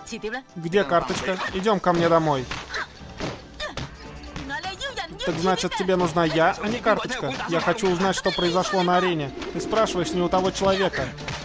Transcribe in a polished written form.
Где карточка? Идем ко мне домой. Так значит, тебе нужна я, а не карточка? Я хочу узнать, что произошло на арене. Ты спрашиваешь не у того человека.